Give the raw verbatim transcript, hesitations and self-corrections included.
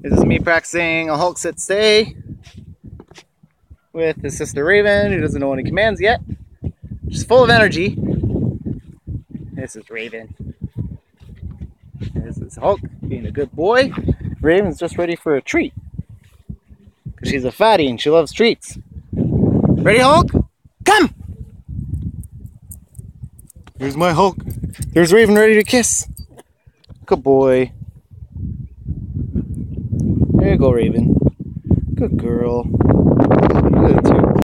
This is me practicing a Hulk sit stay with his sister Raven, who doesn't know any commands yet. She's full of energy. This is Raven. This is Hulk being a good boy. Raven's just ready for a treat, because she's a fatty and she loves treats. Ready, Hulk? Come! Here's my Hulk. There's Raven ready to kiss. Good boy. There you go, Raven. Good girl. Good too.